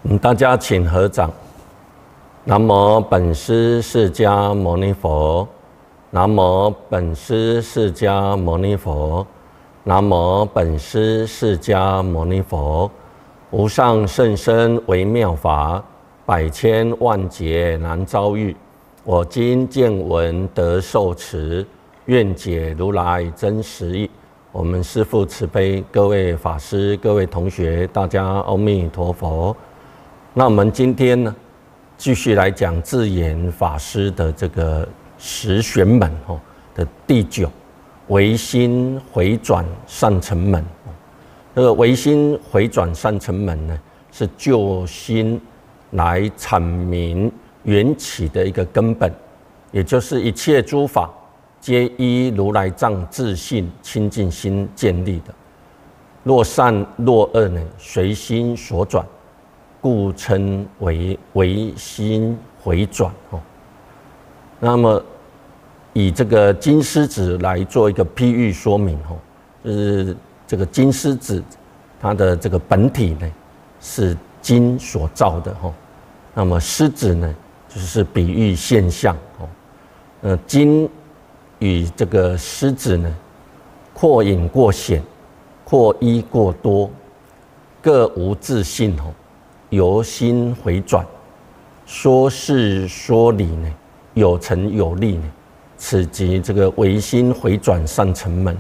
大家请合掌。南无本师释迦牟尼佛。南无本师释迦牟尼佛。南无本师释迦牟尼佛。无上甚深微妙法，百千万劫难遭遇。我今见闻得受持，愿解如来真实义。我们师父慈悲，各位法师、各位同学，大家阿弥陀佛。那我们今天呢，继续来讲智严法师的这个十玄门的第9，唯心回转善成门。这个唯心回转善成门呢，是就心来阐明缘起的一个根本，也就是一切诸法皆依如来藏自性清净心建立的。若善若恶呢，随心所转，故称为唯心回转。那么以这个金狮子来做一个譬喻说明，就是这个金狮子它的这个本体呢是金所造的，那么狮子呢就是比喻现象。金与这个狮子呢，扩隐过显，扩依过多，各无自性，由心回转，说事说理呢，有成有力呢，此即这个唯心回转善成门。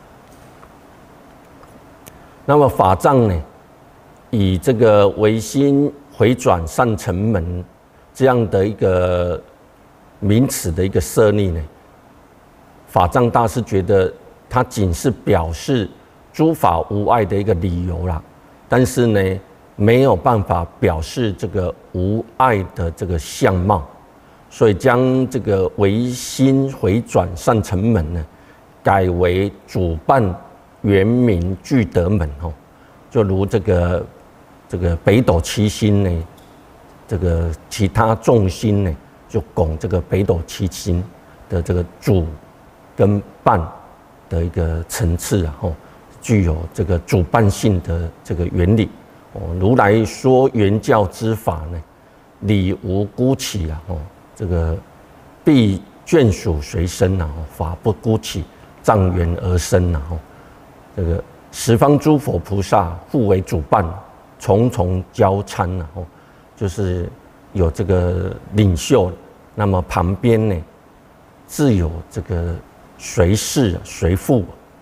那么法藏呢，以这个唯心回转善成门这样的一个名词的一个设立呢，法藏大师觉得它仅是表示诸法无碍的一个理由啦，但是呢，没有办法表示这个无碍的这个相貌，所以将这个唯心回转善成门呢，改为主办圆明具德门。就如这个北斗七星呢，这个其他众星呢，就拱这个北斗七星的这个主跟伴的一个层次，具有这个主伴性的这个原理。如来说圆教之法呢，理无孤起，这个必眷属随身，法不孤起，障缘而生。这个十方诸佛菩萨互为主伴，重重交参，就是有这个领袖，那么旁边呢自有这个随侍随护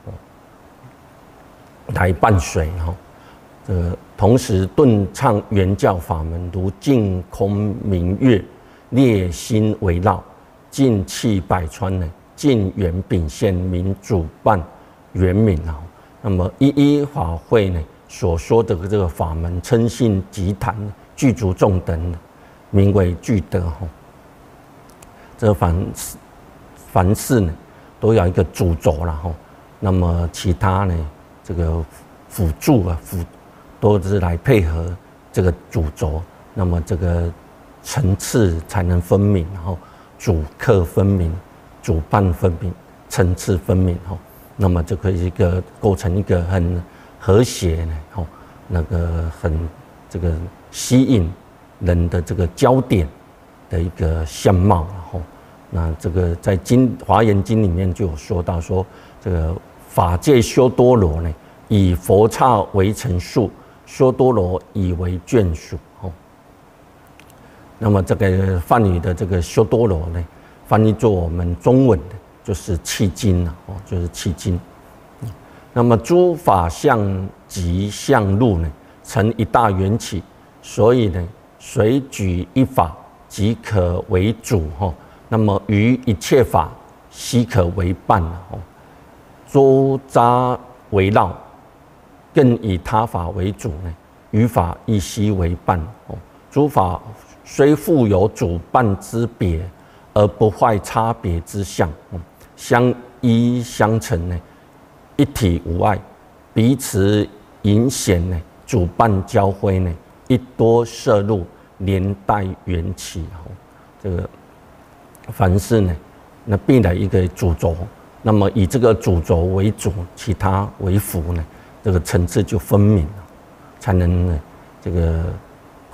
来伴随。这个同时顿唱圆教法门，如净空明月，烈心围绕，净气百川呢，净圆秉现明主伴圆明。那么一一法会呢所说的这个法门，称性集坛具足众等，名为具德。这凡事呢都有一个主轴啦，那么其他呢这个辅助都是来配合这个主轴，那么这个层次才能分明，然后主客分明，主伴分明，层次分明，那么就可以构成一个很和谐呢，那个很这个吸引人的这个焦点的一个相貌。那这个在华严经里面就有说到说，这个法界修多罗呢，以佛刹为成数，修多罗以为眷属。那么这个梵语的这个修多罗呢，翻译作我们中文的就是契经，就是契经。那么诸法相即相入呢，成一大缘起，所以呢，随举一法即可为主。那么于一切法悉可为伴，周匝围绕，更以他法为主呢，于法亦悉为伴。诸法虽复有主伴之别，而不坏差别之相，相依相成呢，一体无碍，彼此引显呢，主伴交辉呢，一多摄入，连带缘起。这个凡事呢，那必然一个主轴，那么以这个主轴为主，其他为辅呢，这个层次就分明了，才能呢这个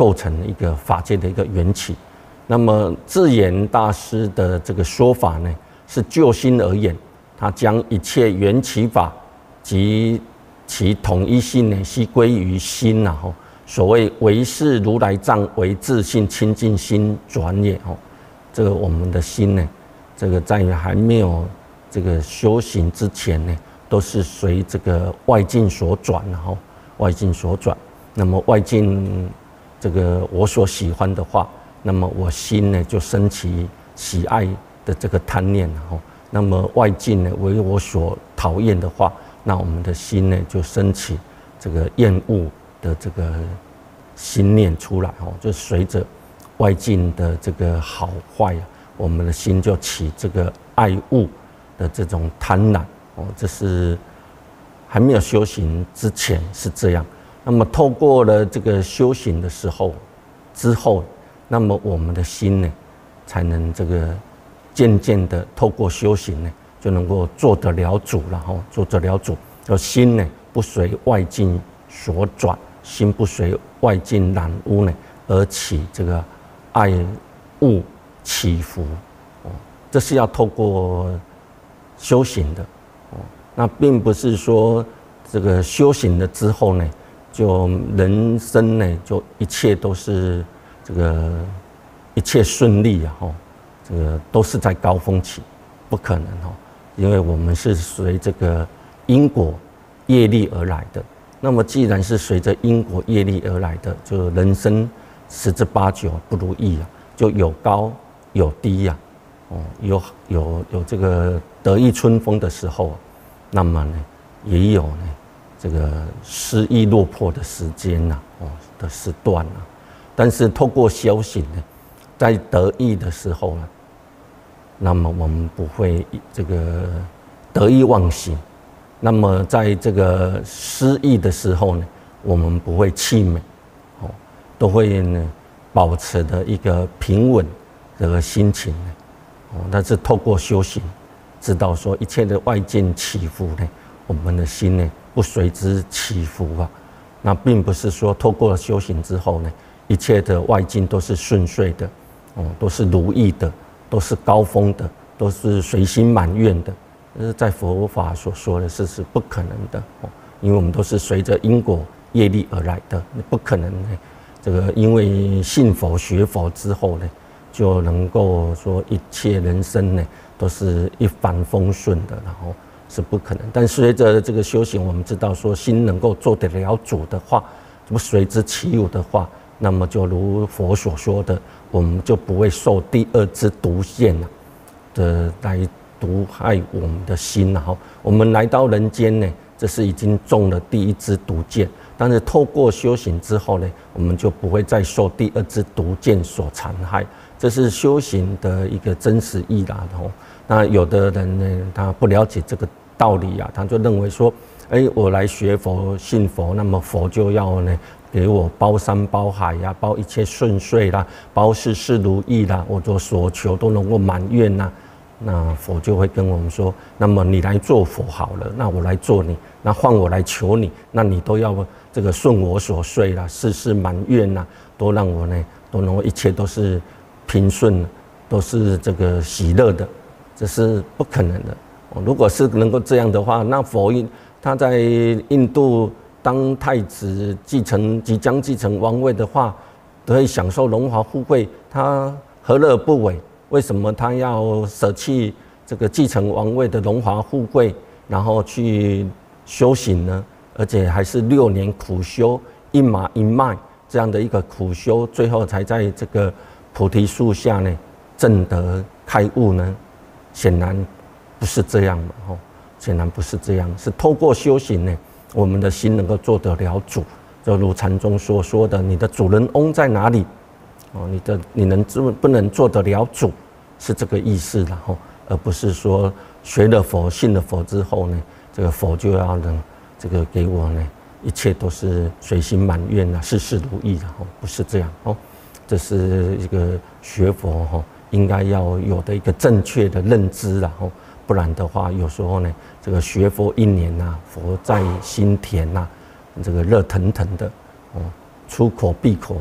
构成一个法界的一个缘起。那么智严大师的这个说法呢，是就心而言，他将一切缘起法及其统一性呢，悉归于心呐。所谓唯是如来藏，为自性清净心转也。这个我们的心呢，这个在还没有这个修行之前呢，都是随这个外境所转，外境所转。那么外境这个我所喜欢的话，那么我心呢就升起喜爱的这个贪念，那么外境呢为我所讨厌的话，那我们的心呢就升起这个厌恶的这个心念出来，就随着外境的这个好坏，我们的心就起这个爱恶的这种贪婪，这是还没有修行之前是这样。那么透过了这个修行的时候之后，那么我们的心呢，才能这个渐渐的透过修行呢，就能够做得了主了，做得了主。就心呢不随外境所转，心不随外境染污呢，而起这个爱恶起伏，这是要透过修行的，那并不是说这个修行了之后呢，就人生呢就一切都是这个一切顺利这个都是在高峰期，不可能因为我们是随这个因果业力而来的。那么既然是随着因果业力而来的，就人生十之八九不如意就有高有低有这个得意春风的时候，那么呢也有呢这个失意落魄的时间的时段但是透过修行呢，在得意的时候呢，那么我们不会这个得意忘形；那么在这个失意的时候呢，我们不会气馁，都会呢保持的一个平稳的心情但是透过修行，知道说一切的外境起伏呢，我们的心呢不随之起伏那并不是说透过修行之后呢，一切的外境都是顺遂的，都是如意的，都是高峰的，都是随心满愿的。在佛法所说的是不可能的因为我们都是随着因果业力而来的，不可能呢。这个因为信佛学佛之后呢，就能够说一切人生呢都是一帆风顺的，然后是不可能。但随着这个修行，我们知道说心能够做得了主的话，不随之起舞的话，那么就如佛所说的，我们就不会受第二支毒箭的来毒害我们的心我们来到人间呢，这是已经中了第一支毒箭。但是透过修行之后呢，我们就不会再受第二支毒箭所残害，这是修行的一个真实意啦那有的人呢，他不了解这个道理他就认为说，我来学佛信佛，那么佛就要呢给我包山包海包一切顺遂啦，包事事如意啦，我所求都能够满愿那佛就会跟我们说，那么你来做佛好了，那我来做你，那换我来求你，那你都要这个顺我所遂啦，事事满愿都让我呢都能够一切都是平顺，都是这个喜乐的，这是不可能的如果是能够这样的话，那佛他在印度当太子即将继承王位的话，可以享受荣华富贵，他何乐而不为？为什么他要舍弃这个继承王位的荣华富贵，然后去修行呢？而且还是6年苦修，一马一脉这样的一个苦修，最后才在这个菩提树下呢证得开悟呢？显然不是这样的显然不是这样，是透过修行呢，我们的心能够做得了主。就如禅宗所说的，你的主人翁在哪里？你不能做得了主，是这个意思啦而不是说学了佛信了佛之后呢，这个佛就要能这个给我呢一切都是随心满愿事事如意不是这样这是一个学佛应该要有的一个正确的认知不然的话，有时候呢这个学佛1年佛在心田这个热腾腾的出口闭口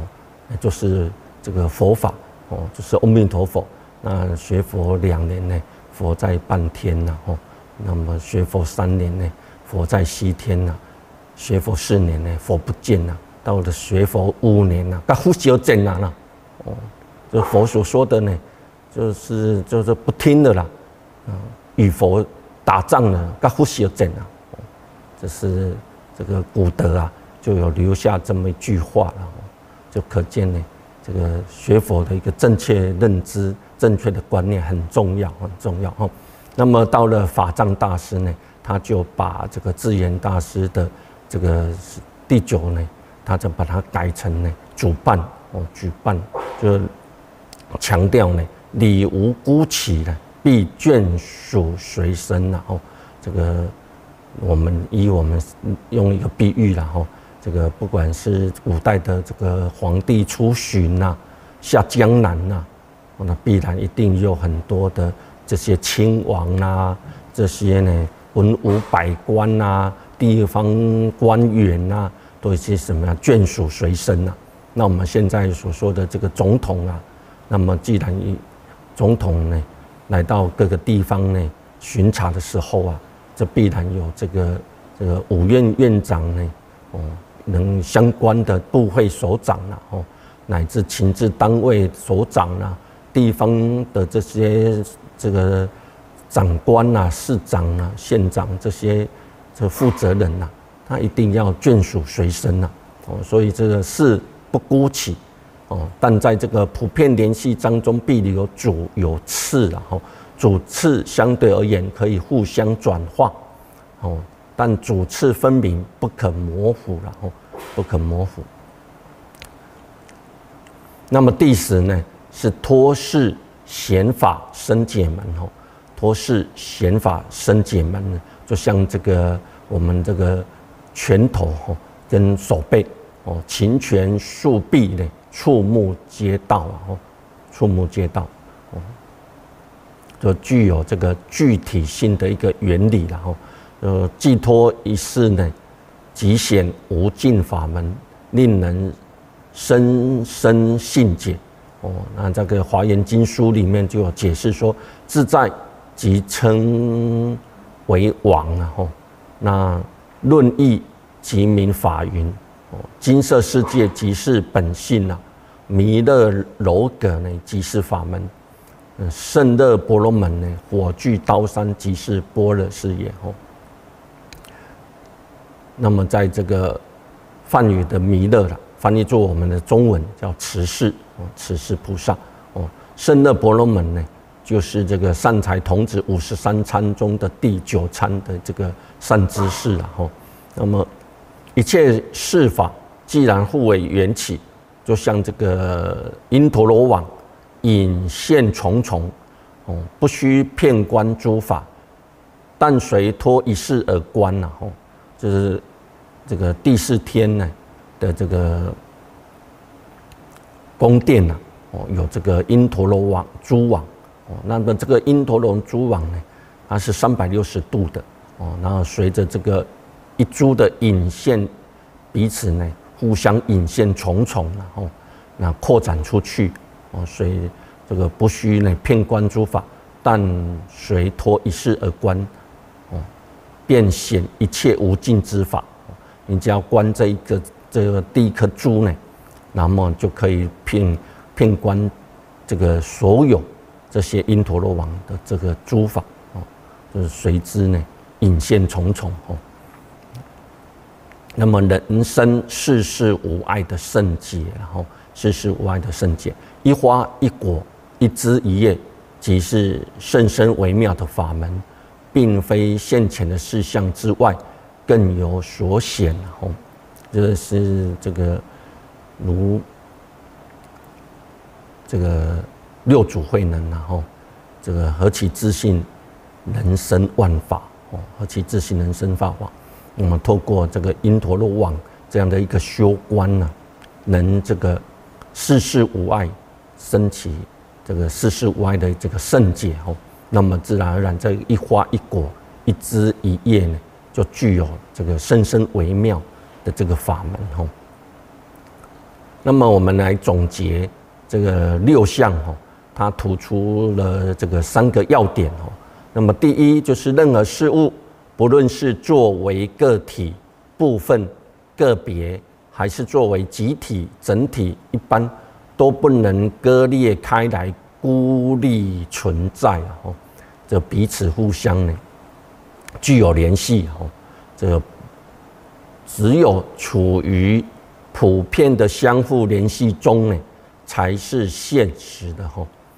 就是这个佛法哦，就是阿弥陀佛。那学佛2年呢，佛在半天呐哦。那么学佛3年呢，佛在西天呐；学佛4年呢，佛不见呐；到了学佛5年呐，噶呼吸见呐哦，就佛所说的呢，就是不听的啦，与佛打仗了，噶呼吸见呐。这是这个古德啊，就有留下这么一句话了，就可见呢，这个学佛的一个正确认知、正确的观念很重要，很重要哈。那么到了法藏大师呢，他就把这个智圆大师的这个第9呢，他就把它改成呢主办哦，举办，就强调呢理无孤起呢，必眷属随身呐哦。这个我们用一个比喻啦吼，这个不管是古代的这个皇帝出巡呐、下江南呐，那必然一定有很多的这些亲王啊，这些呢文武百官啊，地方官员啊，都有一些什么样眷属随身啊。那我们现在所说的这个总统啊，那么既然总统呢来到各个地方呢巡查的时候啊，这必然有这个五院院长呢，哦，能相关的部会首长啊，哦，乃至情治单位首长啊，地方的这些这个长官啊、市长啊、县长这些负责人呐，他一定要眷属随身呐，哦，所以这个事不孤起，哦，但在这个普遍联系当中，必有主有次啦，哦，主次相对而言可以互相转化，哦，但主次分明，不可模糊了，哦，不可模糊。那么第10呢，是托事显法生解门哦，托事显法生解门呢，就像这个我们这个拳头哦跟手背哦，琴拳束臂呢，触目皆到啊，哦，触目皆到哦，就具有这个具体性的一个原理了哦，寄托一事呢，即显无尽法门，令人深深信解。哦，那这个《华严经》书里面就有解释说，自在即称为王啊，吼，那论义即名法云，哦，金色世界即是本性啊，弥勒柔葛呢即是法门，胜乐婆罗门呢，火炬刀山即是般若是也哦。那么在这个梵语的弥勒啦，翻译作我们的中文叫持世哦，持世菩萨哦，胜乐婆罗门呢，就是这个善财童子53参中的第9参的这个善知识啊吼。那么一切事法既然互为缘起，就像这个因陀罗网引线重重哦，不须遍观诸法，但随托一事而观呐吼，就是这个第4天呢的这个宫殿呐，哦，有这个因陀罗网蛛网哦，那么这个因陀罗蛛网呢，它是360度的哦，然后随着这个一株的引线彼此呢互相引线重重，然后那扩展出去哦，所以这个不须呢遍观诸法，但随托一事而观哦，便显一切无尽之法。你只要观这个第一颗珠呢，那么就可以遍观这个所有这些因陀罗网的这个诸法哦，就是随之呢引线重重哦。那么人生世事无碍的圣解，然后世事无碍的圣解，一花一果一枝一叶，即是甚深微妙的法门，并非现前的事项之外，更有所显哦。这是这个如这个六祖慧能然后这个何其自信人生万法哦，何其自信人生万法。我们透过这个因陀罗网这样的一个修观呢，能这个世事无碍，升起这个世事无碍的这个圣解哦，那么自然而然这一花一果一枝一叶呢，就具有这个深深微妙的这个法门哦。 那么我们来总结这个6项它突出了这个3个要点那么第一就是任何事物，不论是作为个体、部分、个别，还是作为集体、整体，一般都不能割裂开来，孤立存在这彼此互相呢具有联系这个只有处于普遍的相互联系中呢，才是现实的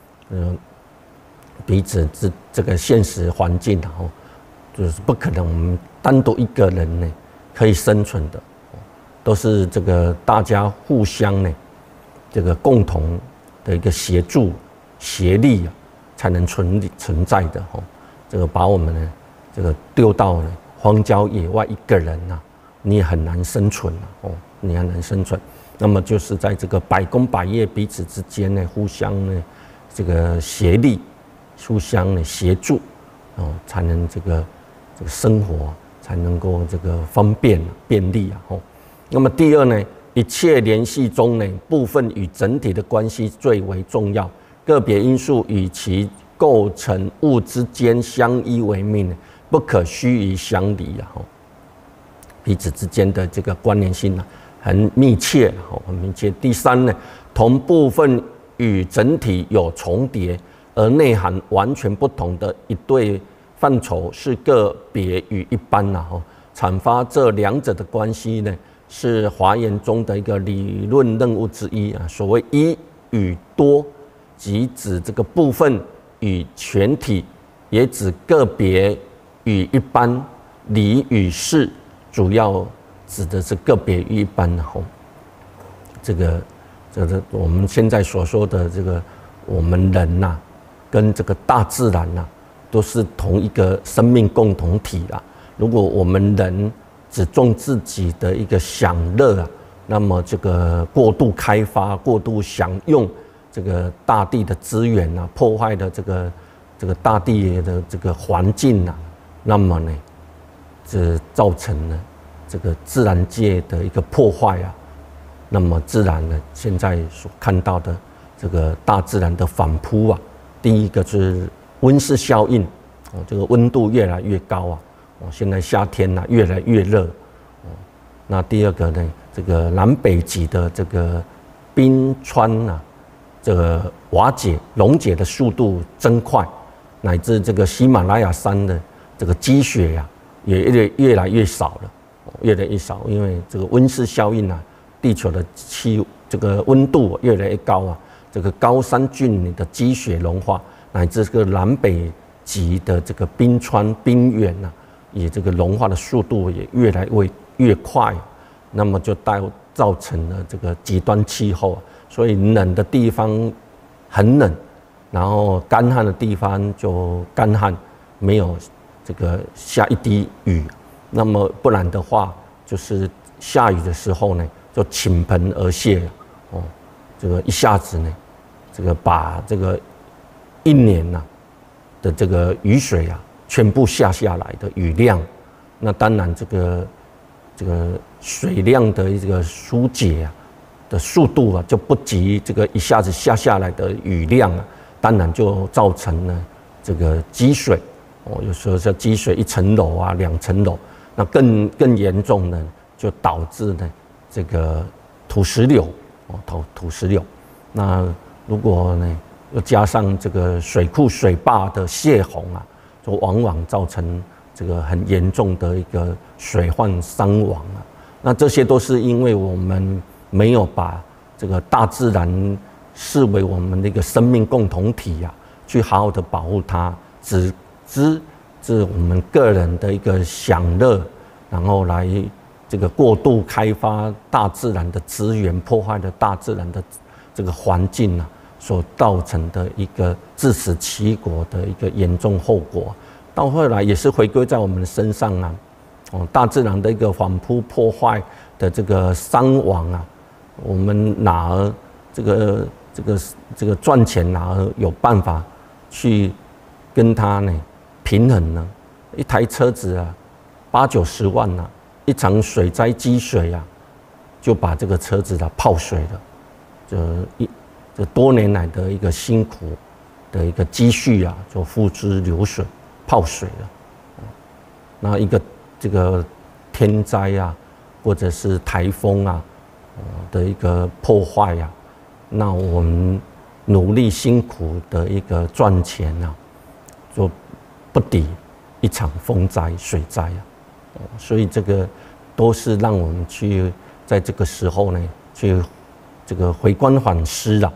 彼此这个现实环境就是不可能我们单独一个人呢可以生存的，都是这个大家互相呢这个共同的一个协助协力才能存在的这个把我们呢这个丢到呢荒郊野外一个人你也很难生存你很难生存。那么就是在这个百工百业彼此之间呢，互相呢这个协力，互相呢协助才能这个生活才能够这个方便便利那么第二呢，一切联系中呢，部分与整体的关系最为重要，个别因素与其构成物之间相依为命，不可须臾相离彼此之间的这个关联性很密切很密切。第三呢，同部分与整体有重叠而内涵完全不同的一对范畴，是个别与一般阐发这两者的关系呢，是华严中的一个理论任务之一所谓一与多，即指这个部分与全体，也指个别与一般，理与事主要指的是个别与一般这个我们现在所说的这个我们人跟这个大自然都是同一个生命共同体如果我们人只重自己的一个享乐那么这个过度开发、过度享用这个大地的资源破坏了这个大地的这个环境那么呢，这造成了这个自然界的一个破坏那么自然呢，现在所看到的这个大自然的反扑第一个就是温室效应这个温度越来越高现在夏天越来越热那第二个呢，这个南北极的这个冰川这个瓦解溶解的速度增快，乃至这个喜马拉雅山的这个积雪也越来越少了，越来越少，因为这个温室效应地球的这个温度越来越高这个高山峻岭的积雪融化，乃至这个南北极的这个冰川冰原也这个融化的速度也越来越快，那么就造成了这个极端气候所以冷的地方很冷，然后干旱的地方就干旱，没有这个下一滴雨，那么不然的话，就是下雨的时候呢，就倾盆而泻这个一下子呢，这个把这个一年的这个雨水全部下来的雨量，那当然这个水量的这个疏解的速度就不及这个一下子下来的雨量当然就造成了这个积水有时候叫积水1层楼2层楼，那更严重呢，就导致呢这个土石流土石流。那如果呢又加上这个水库水坝的泄洪就往往造成这个很严重的一个水患伤亡那这些都是因为我们没有把这个大自然视为我们的一个生命共同体去好好的保护它，只是我们个人的一个享乐，然后来这个过度开发大自然的资源，破坏了大自然的这个环境所造成的一个自食其果的一个严重后果，到后来也是回归在我们身上大自然的一个反扑破坏的这个伤亡我们哪儿这个赚钱哪儿有办法去跟它呢平衡呢？一台车子80-90万一场水灾积水就把这个车子泡水了这多年来的一个辛苦的一个积蓄啊，就付之流水、泡水了。那一个这个天灾啊，或者是台风啊的一个破坏啊，那我们努力辛苦的一个赚钱啊，就不抵一场风灾、水灾啊。所以这个都是让我们去在这个时候呢，去这个回光返思啦，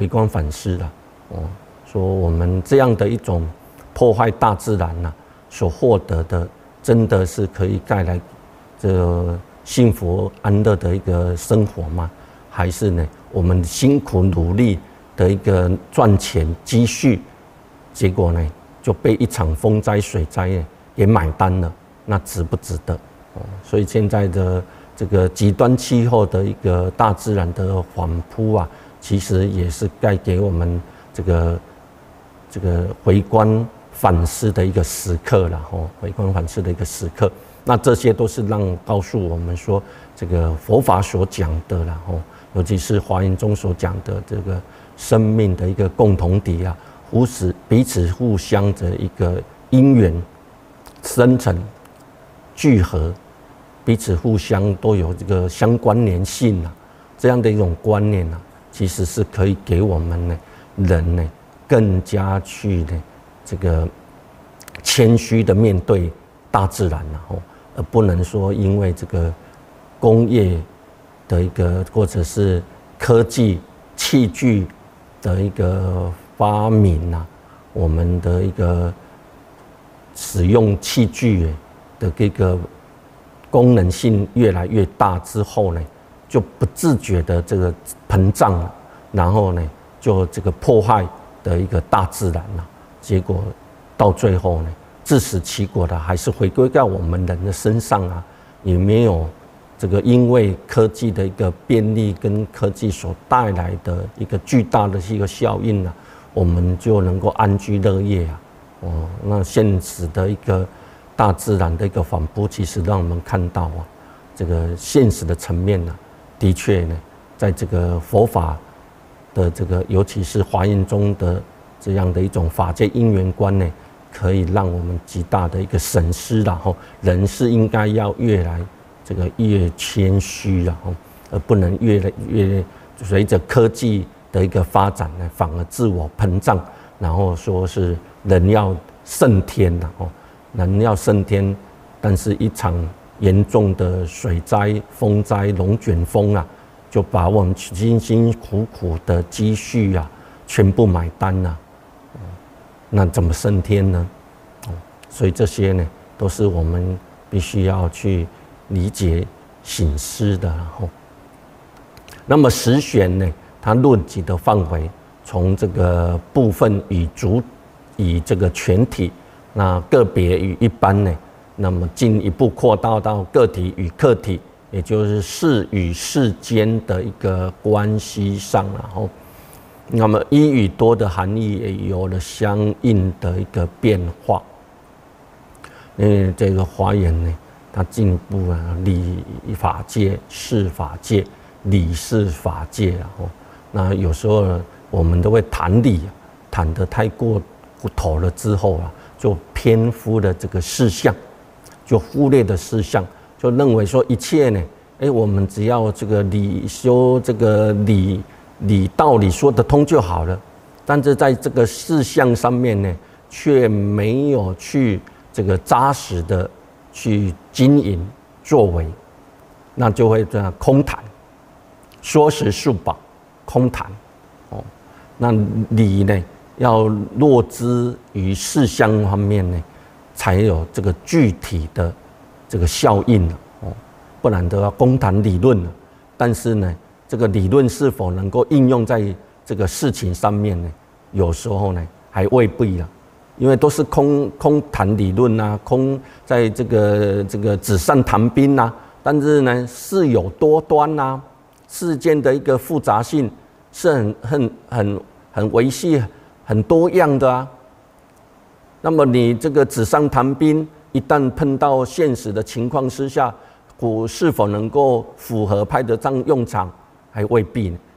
说我们这样的一种破坏大自然呐，所获得的，真的是可以带来这幸福安乐的一个生活吗？还是呢，我们辛苦努力的一个赚钱积蓄，结果呢就被一场风灾、水灾给买单了？那值不值得？所以现在的这个极端气候的一个大自然的反扑啊，其实也是该给我们这个回观反思的一个时刻了。回观反思的一个时刻，那这些都是告诉我们说，这个佛法所讲的啦，尤其是华严中所讲的这个生命的一个共同体啊，彼此互相的一个因缘生成聚合，彼此互相都有这个相关联性啊，这样的一种观念啊，其实是可以给我们呢人呢更加去呢这个谦虚的面对大自然而不能说因为这个工业的一个或者是科技器具的一个发明啊，我们的一个使用器具的这个功能性越来越大之后呢，就不自觉的这个膨胀了，然后呢，就这个破坏的一个大自然了，结果到最后呢，自食其果的还是回归到我们人的身上啊，也没有这个因为科技的一个便利跟科技所带来的一个巨大的一个效应啊，我们就能够安居乐业啊。那现实的一个大自然的一个反扑，其实让我们看到啊，这个现实的层面呢，的确呢，在这个佛法的这个，尤其是华严中的这样的一种法界因缘观呢，可以让我们极大的一个审思，然后人是应该要越谦虚，然后而不能越随着科技的一个发展呢，反而自我膨胀，然后说是人要胜天了人要胜天，但是一场严重的水灾、风灾、龙卷风啊，就把我们辛辛苦苦的积蓄啊，全部买单了。那怎么升天呢？所以这些呢，都是我们必须要去理解、省思的。那么十玄呢，它论及的范围，从这个部分与这个全体，那个别与一般呢，那么进一步扩大到个体与客体，也就是事与事间的一个关系上，然后，那么一与多的含义也有了相应的一个变化。因为这个华严呢，它进一步理法界、事法界、理事法界，然后，那有时候我们都会谈理，谈得太过头了之后啊，就偏忽了这个事项，就忽略的事项，就认为说一切呢，我们只要这个修这个道理说得通就好了，但是在这个事项上面呢，却没有去这个扎实的去经营作为，那就会这样空谈，说实数宝，空谈那理呢，要落之于事项方面呢，才有这个具体的这个效应不然都要空谈理论了。但是呢，这个理论是否能够应用在这个事情上面呢？有时候呢，还未必了，因为都是空谈理论啊，在这个纸上谈兵啊。但是呢，事有多端啊，事件的一个复杂性是很维系、很多样的啊。那么你这个纸上谈兵，一旦碰到现实的情况之下，是否能够符合派得上用场，还未必。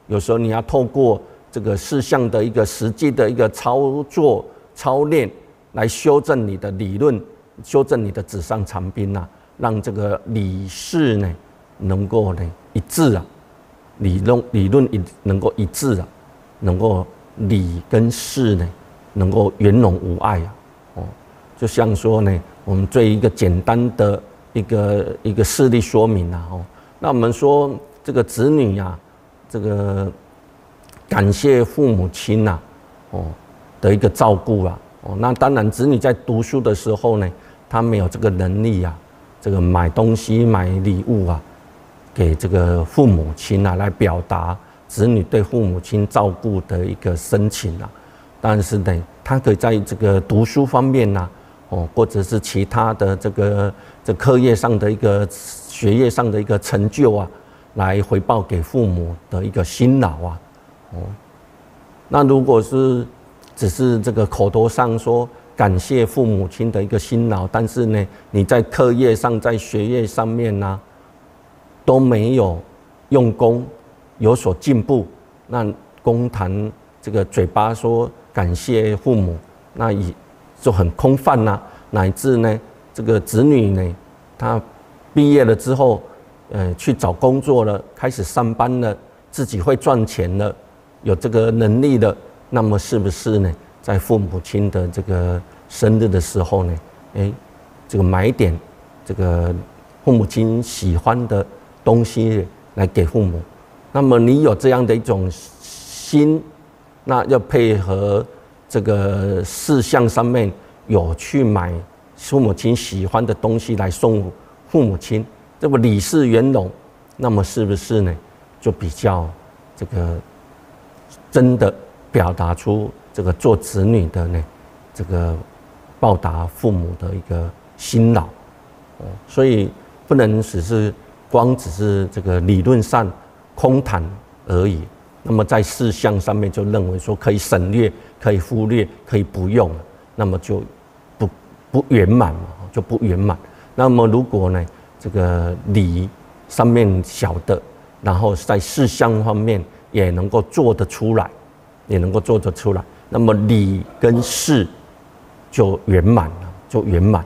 有时候你要透过这个事项的一个实际的一个操作操练，来修正你的理论，修正你的纸上谈兵啊，让这个理事呢能够呢一致啊，理论能够一致啊，能够理跟事呢能够圆融无碍啊。就像说呢，我们最一个简单的一个事例说明啊。那我们说这个子女啊，这个感谢父母亲啊，的一个照顾啊。那当然，子女在读书的时候呢，他没有这个能力啊，这个买东西、买礼物啊，给这个父母亲啊，来表达子女对父母亲照顾的一个深情啊。但是呢，他可以在这个读书方面啊，或者是其他的这课业上的一个学业上的一个成就啊，来回报给父母的一个辛劳啊。那如果是只是这个口头上说感谢父母亲的一个辛劳，但是呢，你在课业上、在学业上面呢，都没有用功，有所进步，那公谈这个嘴巴说感谢父母，那也就很空泛啦。乃至呢，这个子女呢，他毕业了之后，去找工作了，开始上班了，自己会赚钱了，有这个能力了，那么是不是呢，在父母亲的这个生日的时候呢，这个买点这个父母亲喜欢的东西来给父母？那么你有这样的一种心，那要配合这个事项上面有去买父母亲喜欢的东西来送父母亲，这个理事圆融，那么是不是呢，就比较这个真的表达出这个做子女的呢，这个报答父母的一个辛劳。所以不能只是这个理论上空谈而已，那么在事项上面就认为说可以省略、可以忽略、可以不用，那么就不圆满嘛，就不圆满。那么如果呢，这个理上面晓得，然后在事项方面也能够做得出来，那么理跟事就圆满了，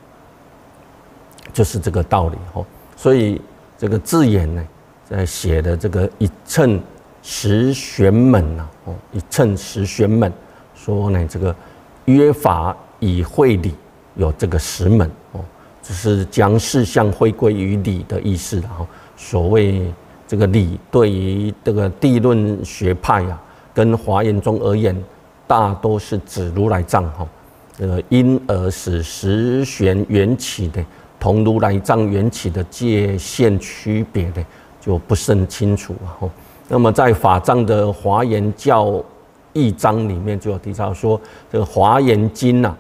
就是这个道理。所以这个字眼呢，在写的这个一乘十玄门啊，一乘十玄门说呢，这个约法以会理，有这个十门就是将事项会归于理的意思。所谓这个理，对于这个地论学派啊，跟华严宗而言，大都是指如来藏因而使十玄缘起的同如来藏缘起的界限区别呢，就不甚清楚。那么在法藏的华严教义章里面就有提到说，这个华严经啊，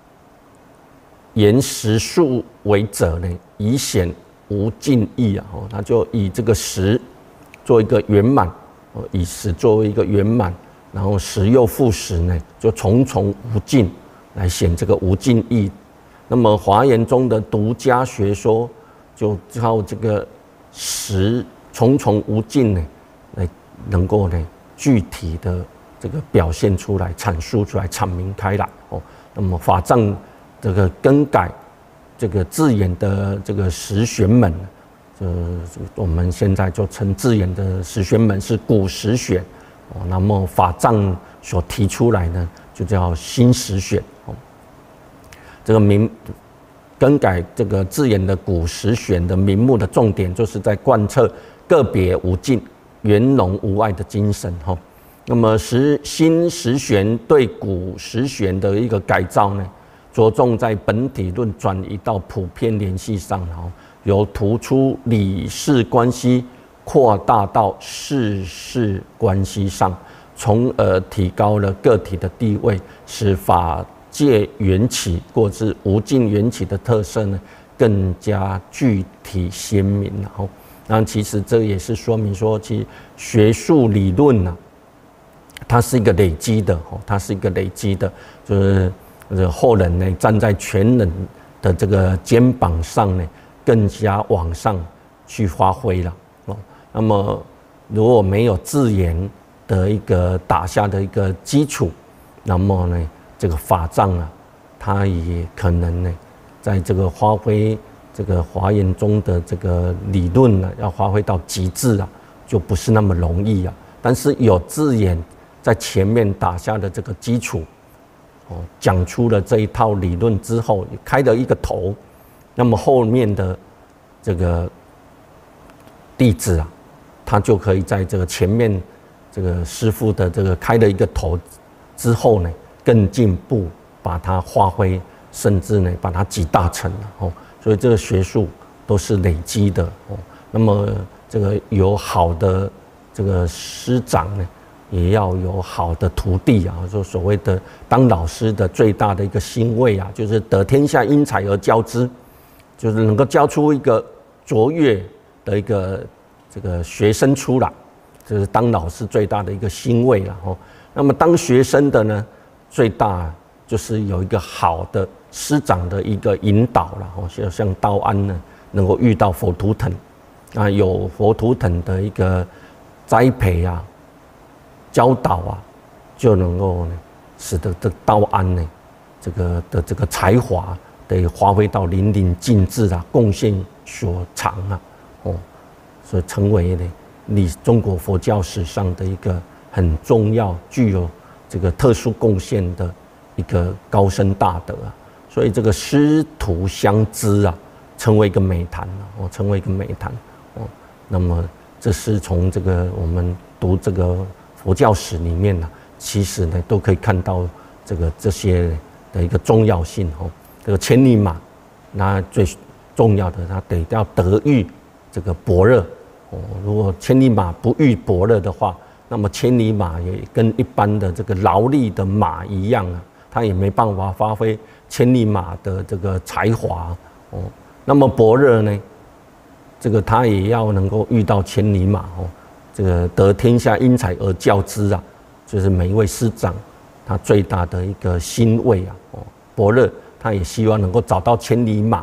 言十数为者呢，以显无尽意啊。他就以这个十做一个圆满，以十作为一个圆满，然后十又复十呢，就重重无尽来显这个无尽意。那么华严中的独家学说，就靠这个十重重无尽呢，来能够呢具体的这个表现出来、阐述出来、阐明开来。那么法藏这个更改这个字眼的这个十玄门，我们现在就称字眼的十玄门是古十玄。那么法藏所提出来呢，就叫新十玄。这个更改这个字眼的古十玄的名目的重点，就是在贯彻个别无尽、圆融无碍的精神。那么新十玄对古十玄的一个改造呢，着重在本体论转移到普遍联系上，由突出理事关系扩大到事事关系上，从而提高了个体的地位，使法界缘起或是无尽缘起的特色呢，更加具体鲜明。那其实这也是说明说，其实学术理论啊，它是一个累积的，就是后人呢站在前人的这个肩膀上呢，更加往上去发挥了。那么如果没有自研的一个打下的一个基础，那么呢，这个法藏啊，它也可能呢，在这个发挥这个华严中的这个理论呢，要发挥到极致啊，就不是那么容易啊。但是有自研在前面打下的这个基础，讲出了这一套理论之后，开了一个头，那么后面的这个弟子啊，他就可以在这个前面这个师父的这个开了一个头之后呢，更进步把它发挥，甚至呢把它集大成了。所以这个学术都是累积的。那么这个有好的这个师长呢，也要有好的徒弟啊。就所谓的当老师的最大的一个欣慰啊，就是得天下英才而教之，就是能够教出一个卓越的一个这个学生出来，这是当老师最大的一个欣慰了。那么当学生的呢，最大就是有一个好的师长的一个引导了。就像道安呢，能够遇到佛图腾，有佛图腾的一个栽培啊、教导啊，就能够呢，使得这道安呢，这个才华得发挥到淋漓尽致啊，贡献所长啊，所以成为呢，中国佛教史上的一个很重要、具有这个特殊贡献的一个高僧大德啊。所以这个师徒相知啊，成为一个美谈成为一个美谈那么这是从这个我们读这个佛教史里面呢，其实呢都可以看到这些的一个重要性这个千里马，那最重要的，它得要得遇这个伯乐如果千里马不遇伯乐的话，那么千里马也跟一般的这个劳力的马一样啊，它也没办法发挥千里马的这个才华那么伯乐呢，这个他也要能够遇到千里马这个得天下英才而教之啊，就是每一位师长他最大的一个欣慰啊伯乐他也希望能够找到千里马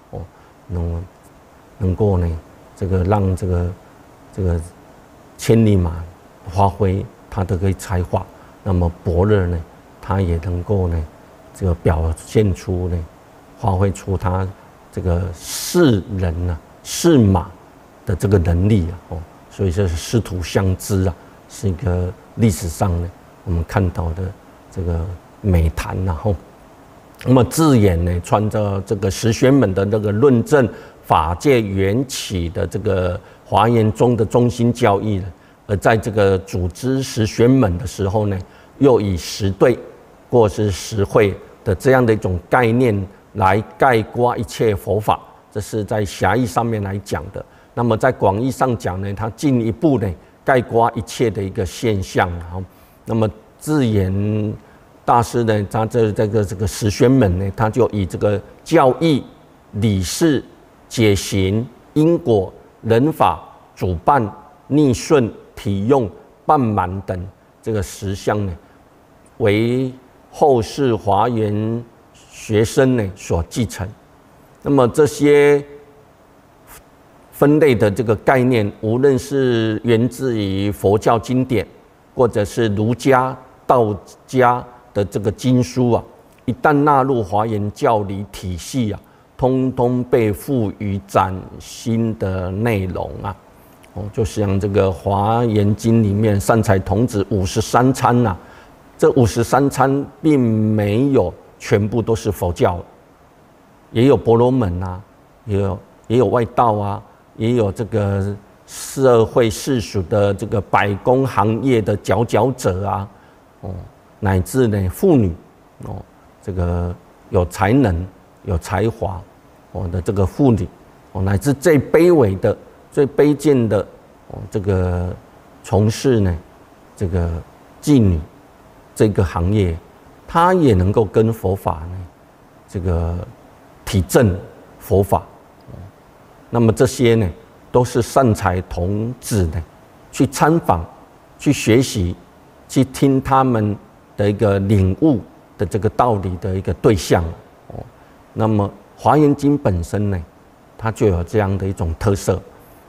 能够呢，这个让这个千里马发挥他的个才华，那么伯乐呢，他也能够呢，这个表现出呢，发挥出他这个识人啊、识马的这个能力啊所以这是师徒相知啊，是一个历史上呢我们看到的这个美谈那么智俨呢，穿着这个十玄门的那个论证法界缘起的这个华严宗的中心教义而在这个组织十玄门的时候呢，又以十对或是十会的这样的一种概念来概括一切佛法，这是在狭义上面来讲的。那么在广义上讲呢，它进一步呢概括一切的一个现象那么智俨大师呢，他这个十玄门呢，他就以这个教义、理事、解行、因果、人法、主办、逆顺、体用、半满等这个10项呢，为后世华严学生呢所继承。那么这些分类的这个概念，无论是源自于佛教经典，或者是儒家、道家的这个经书啊，一旦纳入华严教理体系啊，通通被赋予崭新的内容啊。就像这个《华严经》里面善财童子53参啊，这53参并没有全部都是佛教，也有婆罗门啊，也有外道啊，也有这个社会世俗的这个百工行业的佼佼者啊，乃至呢妇女这个有才能、有才华的这个妇女乃至最卑微的、最卑贱的这个从事呢这个妓女这个行业，她也能够跟佛法呢这个体证佛法。那么这些呢，都是善财童子呢去参访、去学习、去听他们的一个领悟的这个道理的一个对象那么《华严经》本身呢，它就有这样的一种特色。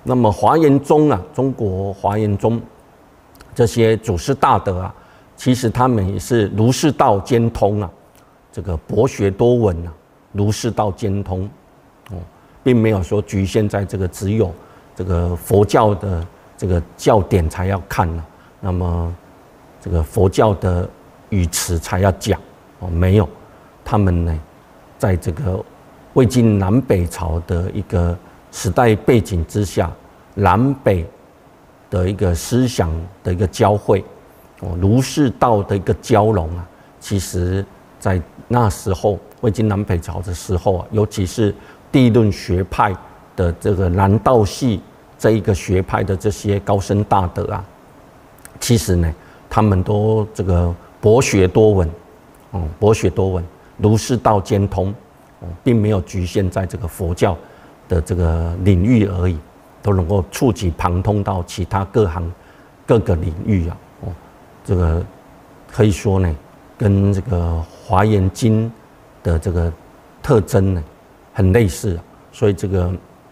那么华严宗啊，中国华严宗这些祖师大德啊，其实他们也是儒释道兼通啊，这个博学多闻啊，儒释道兼通并没有说局限在这个只有这个佛教的这个教典才要看啊，那么这个佛教的语词才要讲没有，他们呢，在这个魏晋南北朝的一个时代背景之下，南北的一个思想的一个交汇，儒释道的一个交融啊，其实在那时候魏晋南北朝的时候啊，尤其是地论学派的这个南道系这一个学派的这些高僧大德啊，其实呢，他们都这个博学多闻，博学多闻，儒释道兼通，并没有局限在这个佛教的这个领域而已，都能够触及旁通到其他各个领域啊。这个可以说呢，跟这个华严经的这个特征呢很类似啊。所以这个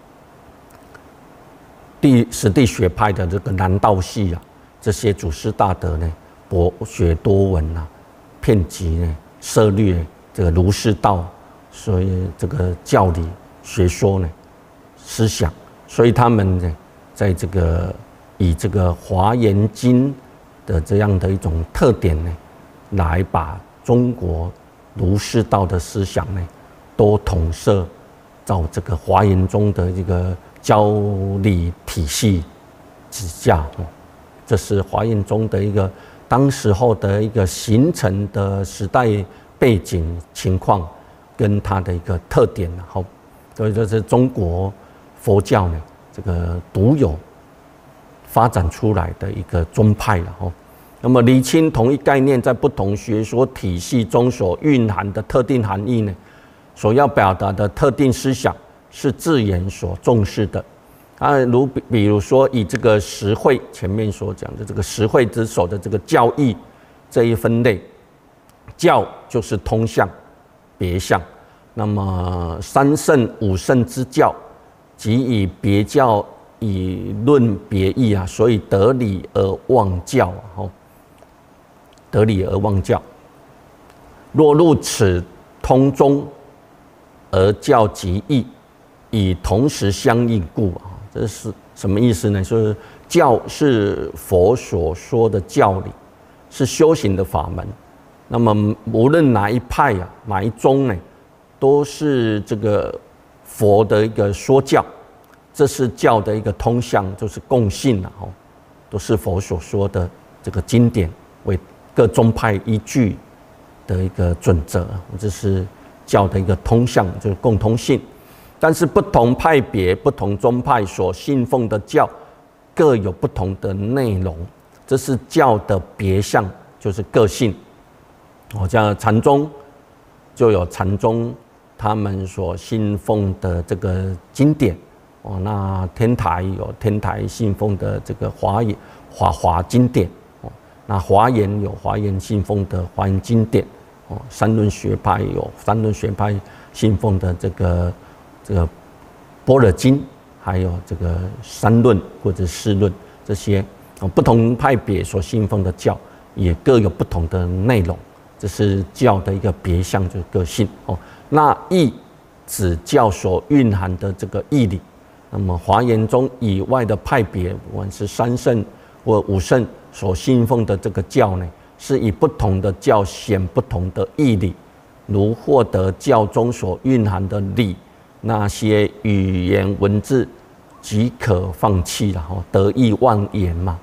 实地学派的这个南道系啊，这些祖师大德呢，博学多闻啊，遍及呢涉猎这个儒释道，所以这个教理学说呢思想，所以他们呢在这个以这个华严经的这样的一种特点呢，来把中国儒释道的思想呢都统摄到这个华严宗的这个教理体系之下。这是华严宗的一个当时候的一个形成的时代背景情况跟它的一个特点，所以这是中国佛教呢这个独有发展出来的一个宗派了。那么厘清同一概念在不同学说体系中所蕴含的特定含义呢，所要表达的特定思想是自然所重视的。比如说以这个实惠前面所讲的这个实惠之首的这个教义这一分类，教就是通向别相，那么三圣五圣之教即以别教以论别义啊，所以得理而忘教得理而忘教。若入此通中而教即义，以同时相应故这是什么意思呢？就是教是佛所说的教理，是修行的法门。那么无论哪一派哪一宗呢，都是这个佛的一个说教，这是教的一个通向，就是共性都是佛所说的这个经典为各宗派依据的一个准则，这是教的一个通向，就是共通性。但是不同派别、不同宗派所信奉的教各有不同的内容，这是教的别相，就是个性。像禅宗就有禅宗他们所信奉的这个经典那天台有天台信奉的这个华经典那华严有华严信奉的华严经典三论学派有三论学派信奉的这个般若经，还有这个三论或者四论，这些不同派别所信奉的教也各有不同的内容，这是教的一个别相，就是个性那义指教所蕴含的这个义理。那么华严宗以外的派别，不管是三圣或五圣所信奉的这个教呢，是以不同的教显不同的义理，如获得教中所蕴含的理，那些语言文字即可放弃了得意忘言嘛，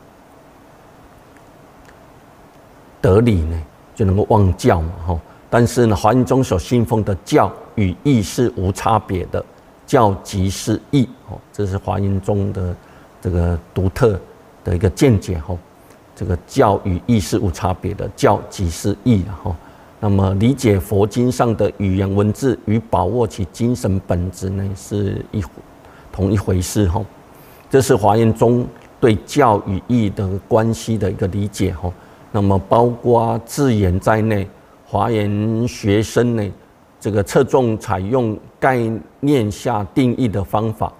得理呢就能够忘教嘛但是呢，华严宗所信奉的教与义是无差别的，教即是义这是华严宗的这个独特的一个见解这个教与义是无差别的，教即是义那么理解佛经上的语言文字与把握其精神本质呢，是同一回事这是华严宗对教与义的关系的一个理解那么包括字眼在内，华严学生呢，这个侧重采用概念下定义的方法，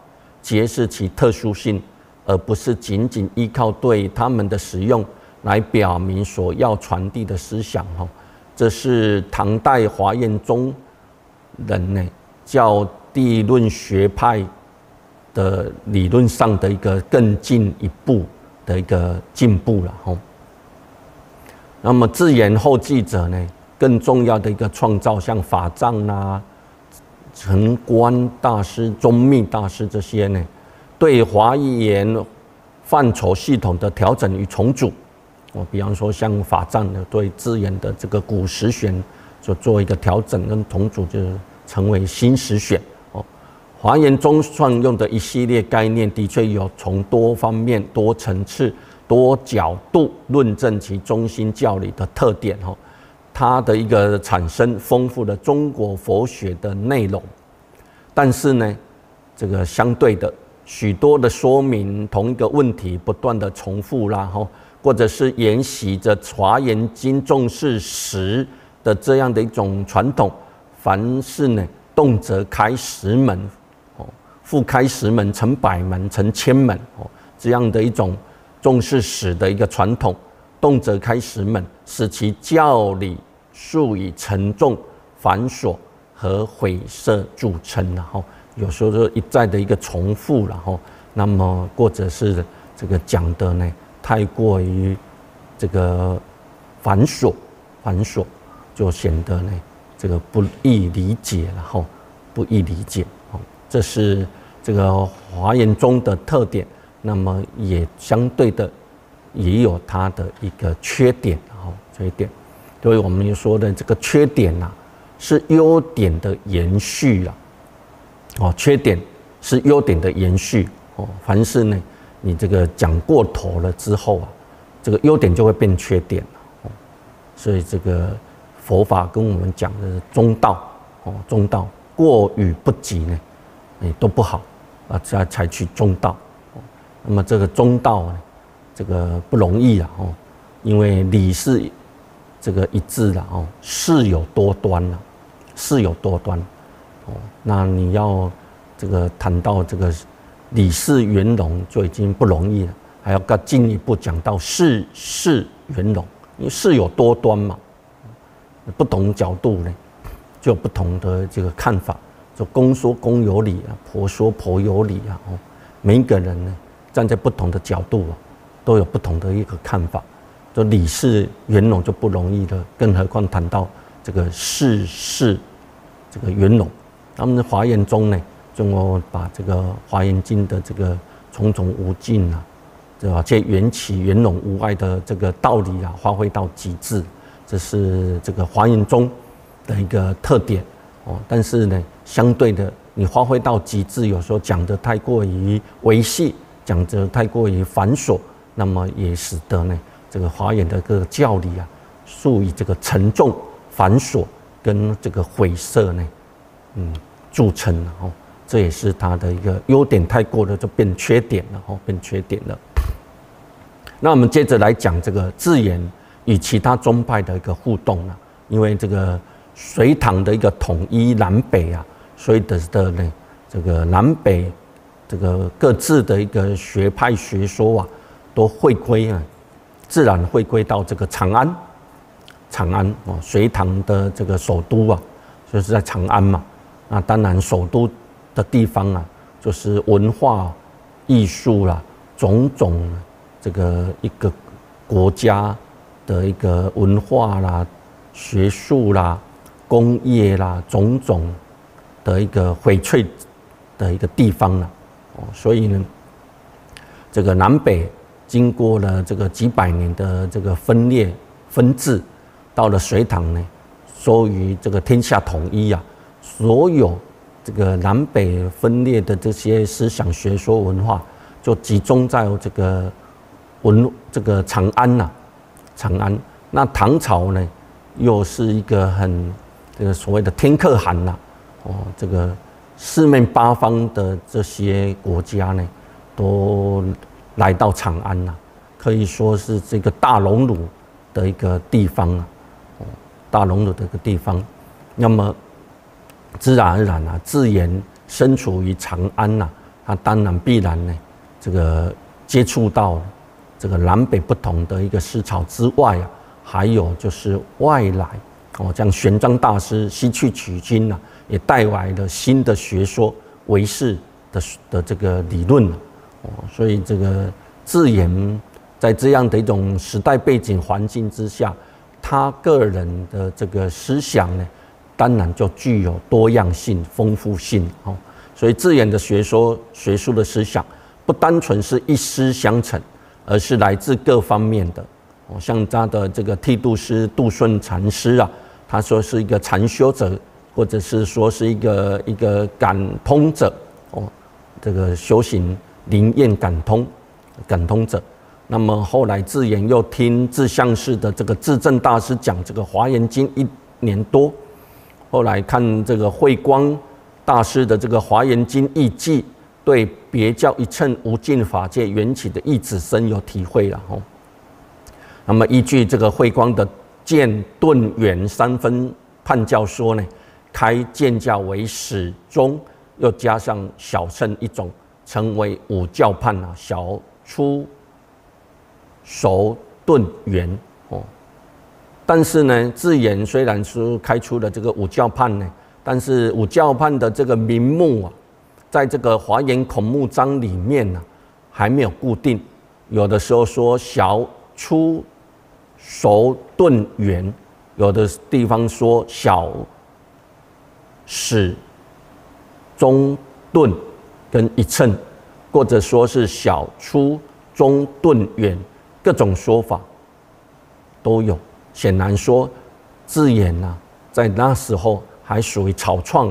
揭示其特殊性，而不是仅仅依靠对它们的使用来表明所要传递的思想。这是唐代华严宗人呢较地论学派的理论上的一个更进一步的一个进步了。那么自然后继者呢，更重要的一个创造，像法藏啦、澄观大师、宗密大师这些呢，对华严范畴系统的调整与重组。比方说像法藏的对自然的这个古十玄所做一个调整跟重组，就成为新十玄。华严宗创用的一系列概念，的确有从多方面、多层次、多角度论证其中心教理的特点。它的一个产生丰富了中国佛学的内容，但是呢，这个相对的许多的说明同一个问题不断的重复啦，或者是沿袭着华严经重视实的这样的一种传统，凡事呢动辄开10门，复开10门，成100门，成1000门，这样的一种重视史的一个传统，动辄开10门，使其教理数以沉重、繁琐和晦涩著称。然后有时候就一再的一个重复，然后那么或者是这个讲的呢太过于这个繁琐，就显得呢这个不易理解，然后不易理解。这是这个华严宗的特点，那么也相对的也有它的一个缺点。所以我们说的这个缺点是优点的延续缺点是优点的延续。凡是呢你这个讲过头了之后这个优点就会变缺点。所以这个佛法跟我们讲的中道，中道过与不及呢都不好再采取中道。那么这个中道呢这个不容易因为理是这个一致事有多端那你要这个谈到这个理事圆融就已经不容易了，还要更进一步讲到事圆融，因为事有多端嘛，不同角度呢就有不同的这个看法。就公说公有理婆说婆有理每一个人呢站在不同的角度都有不同的一个看法。就理事圆融就不容易了，更何况谈到这个事这个圆融。他们的华严宗呢，就把这个华严经的这个重重无尽对吧？这缘起圆融无碍的这个道理发挥到极致，这是这个华严宗的一个特点但是呢，相对的，你发挥到极致，有时候讲得太过于维系，讲得太过于繁琐，那么也使得呢这个华严的这个教理数以这个沉重、繁琐跟这个晦涩呢著称这也是它的一个优点太过了就变缺点了那我们接着来讲这个自然与其他宗派的一个互动因为这个隋唐的一个统一南北所以的呢这个南北这个各自的一个学派学说都回归自然回归到这个长安隋唐的这个首都就是在长安嘛。那当然首都的地方就是文化艺术种种这个一个国家的一个文化学术工业种种的一个荟萃的一个地方所以呢这个南北经过了这个几百年的这个分裂分治，到了隋唐呢，终于这个天下统一所有这个南北分裂的这些思想学说文化，就集中在这个长安长安。那唐朝呢，又是一个很这个所谓的天可汗这个四面八方的这些国家呢，都来到长安可以说是这个大熔炉的一个地方大熔炉的一个地方。那么自然而然自然身处于长安他当然必然呢，这个接触到这个南北不同的一个思潮之外啊，还有就是外来像玄奘大师西去取经啊，也带来了新的学说唯识的这个理论所以这个智严在这样的一种时代背景环境之下，他个人的这个思想呢，当然就具有多样性、丰富性所以智严的学术的思想，不单纯是一丝相承，而是来自各方面的像他的这个剃度师杜顺禅师啊，他说是一个禅修者，或者是说是一个感通者这个修行灵验感通者。那么后来智严又听智相寺的这个智正大师讲这个《华严经》1年多，后来看这个慧光大师的这个《华严经义记》，对别教一乘无尽法界缘起的义旨深有体会了那么依据这个慧光的渐顿圆3分判教说呢，开渐教为始终，又加上小乘一种，成为5教判小出熟顿圆但是呢，智严虽然是开出了这个5教判呢，但是5教判的这个名目在这个华严孔目章里面还没有固定，有的时候说小出熟顿圆，有的地方说小始中顿跟一乘，或者说是小出中顿圆，各种说法都有。显然说智严在那时候还属于草创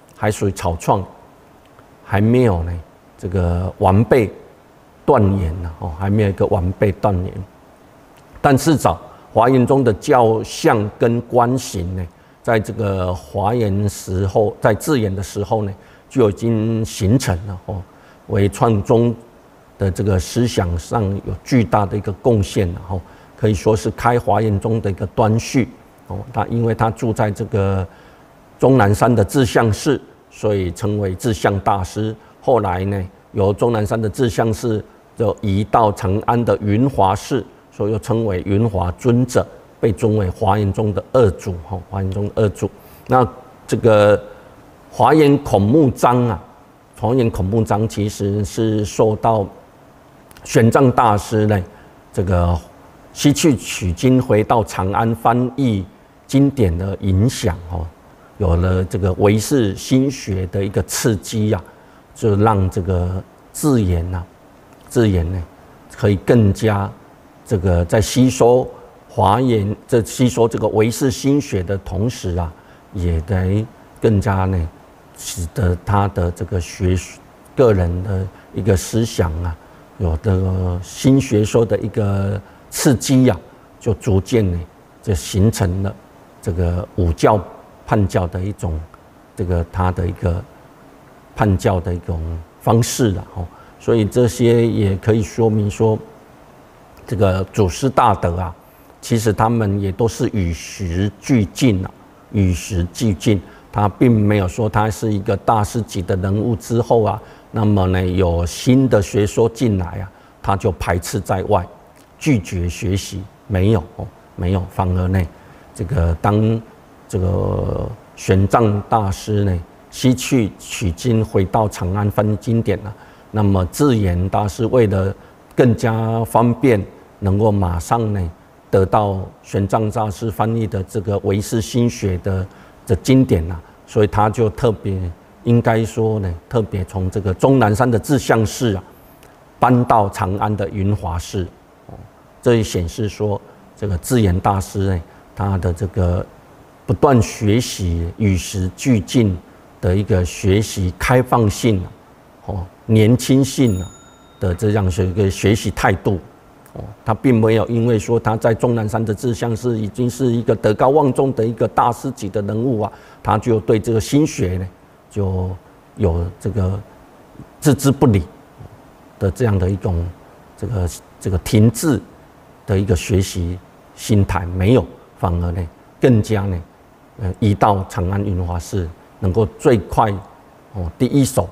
还没有呢这个完备断言还没有一个完备断言。但至少华严中的教相跟观行呢，在这个华严时候，在智严的时候呢，就已经形成了为创宗的这个思想上有巨大的一个贡献可以说是开华严宗的一个端绪他因为他住在这个终南山的智相寺，所以称为智相大师。后来呢，由终南山的智相寺就移到长安的云华寺，所以又称为云华尊者，被尊为华严宗的二祖华严宗的二祖。那这个华严孔目章华严孔目章其实是受到玄奘大师呢这个西去取经回到长安翻译经典的影响有了这个唯识心学的一个刺激就让这个智严呢可以更加这个在吸收华严吸收这个唯识心学的同时也得更加呢使得他的这个个人的一个思想有这个新学说的一个刺激就逐渐呢就形成了这个5教判教的一种这个他的一个判教的一种方式所以这些也可以说明说，这个祖师大德其实他们也都是与时俱进他并没有说他是一个大师级的人物之后那么呢有新的学说进来他就排斥在外，拒绝学习，没有，反而呢这个当这个玄奘大师呢西去取经回到长安翻译经典那么智严大师为了更加方便能够马上呢得到玄奘大师翻译的这个唯识心学的经典所以他就特别应该说呢特别从这个终南山的智相寺搬到长安的云华寺这也显示说这个智严大师呢他的这个不断学习与时俱进的一个学习开放性年轻性的这样一个学习态度他并没有因为说他在终南山的智相寺已经是一个德高望重的一个大师级的人物他就对这个心学呢就有这个置之不理的这样的一种这个停滞的一个学习心态没有，反而呢更加呢移到长安云华寺，能够最快第一手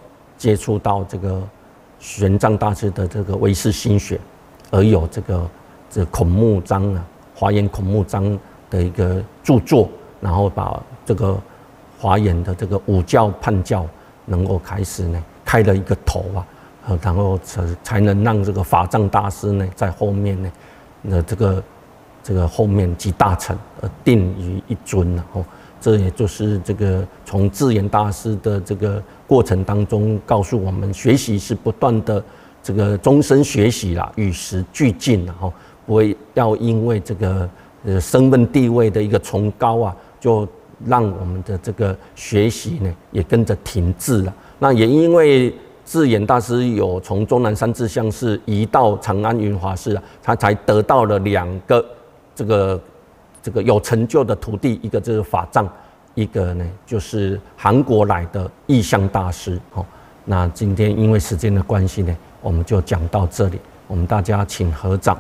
接触到这个玄奘大师的这个唯识心学，而有这孔目章啊，华严孔目章的一个著作，然后把这个华严的这个五教判教能够开始呢开了一个头啊，然后才能让这个法藏大师呢在后面呢这个后面集大成而定于一尊了哦。这也就是这个从智严大师的这个过程当中告诉我们，学习是不断的这个终身学习啦，与时俱进啦，哦，不会要因为这个身份地位的一个崇高啊，就让我们的这个学习呢也跟着停滞了。那也因为智严大师有从终南山智相寺移到长安云华寺啊，他才得到了2个这个有成就的徒弟，一个就是法藏，一个呢就是韩国来的义相大师。哦，那今天因为时间的关系呢，我们就讲到这里。我们大家请合掌。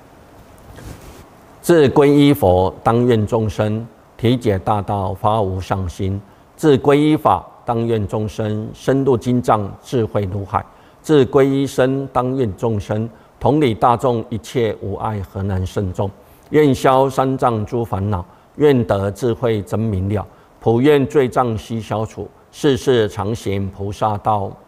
自皈依佛，当愿众生体解大道，发无上心；自皈依法，当愿众生深入经藏，智慧如海；自皈依僧，当愿众生同理大众，一切无碍，何难胜众？愿消三障诸烦恼，愿得智慧真明了，普愿罪障悉消除，世世常行菩萨道。